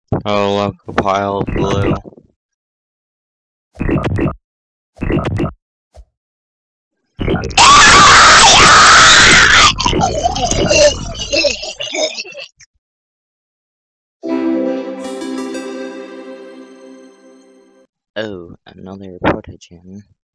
Oh, look, a pile of glue. Oh, another protogen.